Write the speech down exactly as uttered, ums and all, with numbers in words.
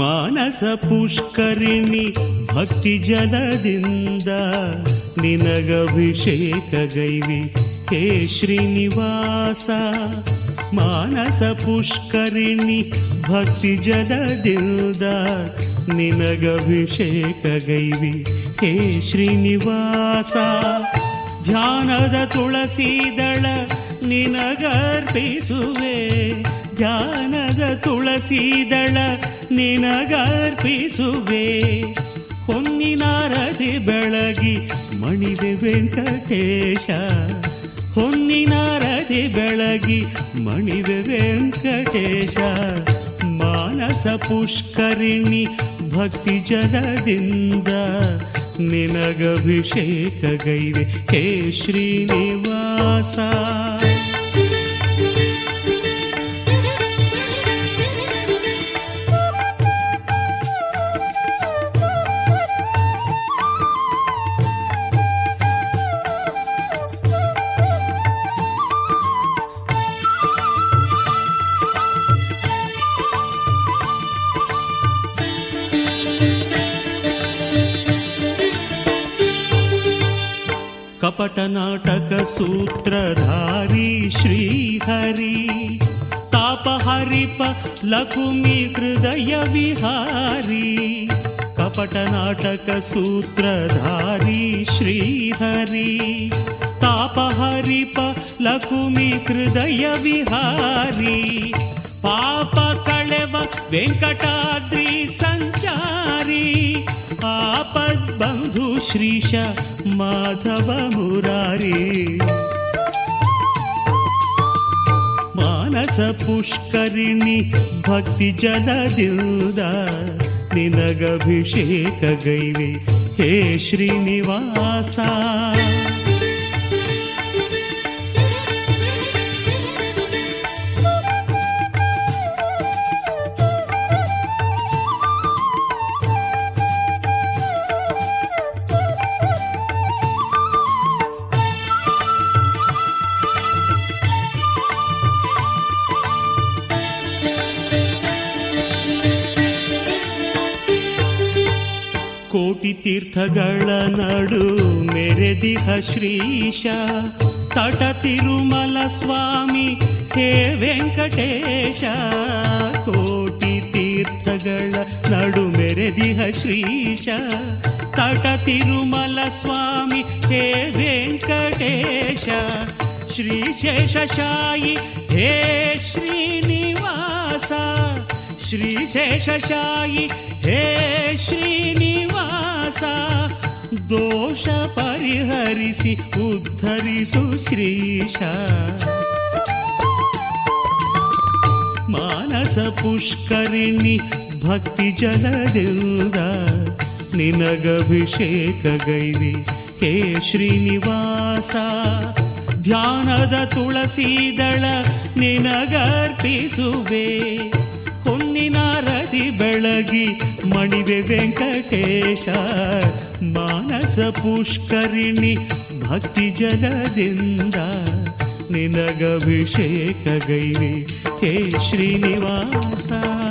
ಮಾನಸ ಪುಷ್ಕರಿಣಿ ಭಕ್ತಿ ಜಲದಿಂದ ನಿನಗಭಿಷೇಕ ಗೈವಿ ಹೇ ಶ್ರೀನಿವಾಸ. ಮಾನಸ ಪುಷ್ಕರಿಣಿ ಭಕ್ತಿ ಜಲದಿಂದ ನಿನಗಭಿಷೇಕ ಗೈವಿ ಹೇ ಶ್ರೀನಿವಾಸ. ಧ್ಯಾನದ ತುಳಸಿದಳ ನಿನಗರ್ಪಿಸುವೆ, ಧ್ಯಾನದ ತುಳಸಿದಳ ನಿನಗರ್ಪಿಸುವೆ. ಹೊನ್ನಿನಾರತಿ ಬೆಳಗಿ ಮಣಿವೆ ವೆಂಕಟೇಶ, ಹೊನ್ನಿನಾರತಿ ಬೆಳಗಿ ಮಣಿವೆ ವೆಂಕಟೇಶ. ಮಾನಸ ಪುಷ್ಕರಿಣಿ ಭಕ್ತಿ ಜಲದಿಂದ ನಿನಗಭಿಷೇಕ ಗೈವೆ ಹೇ ಶ್ರೀನಿವಾಸ. ಕಪಟ ನಾಟಕ ಸೂತ್ರಧಾರಿ ಶ್ರೀಹರಿ, ತಾಪಹರಿಪ ಲಕುಮಿ ಹೃದಯ ವಿಹಾರಿ. ಕಪಟ ನಾಟಕ ಸೂತ್ರಧಾರಿ ಶ್ರೀಹರಿ, ತಾಪಹರಿಪ ಲಕುಮಿ ಹೃದಯ ವಿಹಾರಿ. ಪಾಪ ಕಳೆವ ವೆಂಕಟಾದ್ರಿ ಸಂಚಾರಿ, ಆಪದ್ ಬಂಧು ಶ್ರೀಶ ಮಾಧವ ಮುರಾರಿ. ಮಾನಸ ಪುಷ್ಕರಿಣಿ ಭಕ್ತಿ ಜಲದಿಂದ ನಿನಗಭಿಷೇಕ ಗೈವೆ ಹೇ ಶ್ರೀನಿವಾಸ. ಕೋಟಿ ತೀರ್ಥಗಳ ನಡು ಮೆರೆದಿಹ ಶ್ರೀಶ, ತಟ ತಿರುಮಲ ಸ್ವಾಮಿ ಹೇ ವೆಂಕಟೇಶ. ಕೋಟಿ ತೀರ್ಥಗಳ ನಡು ಮೆರೆದಿಹ ಶ್ರೀಶ, ತಟ ತಿರುಮಲ ಸ್ವಾಮಿ ಹೇ ವೆಂಕಟೇಶ. ಶ್ರೀಶೇಷಶಾಯಿ ಹೇ ಶ್ರೀನಿವಾಸ, ಶ್ರೀಶೇಷಶಾಯಿ ಹೇ ಶ್ರೀನಿವಾಸ. ದೋಷ ಪರಿಹರಿಸಿ ಉದ್ಧರಿಸು ಶ್ರೀಶ. ಮಾನಸ ಪುಷ್ಕರಿಣಿ ಭಕ್ತಿ ಜಲದಿಂದ ನಿನಗಭಿಷೇಕ ಗೈವಿ ಹೇ ಶ್ರೀನಿವಾಸ. ಧ್ಯಾನದ ತುಳಸಿದಳ ನಿನಗರ್ಪಿಸುವೆ, ಹೊನ್ನಿನಾರತಿ ಬೆಳಗಿ ಮಣಿವೆ ವೆಂಕಟೇಶ. ಮಾನಸ ಪುಷ್ಕರಿಣಿ ಭಕ್ತಿ ಜಲದಿಂದ ನಿನಗಭಿಷೇಕ ಗೈವೆ ಹೇ ಶ್ರೀನಿವಾಸ.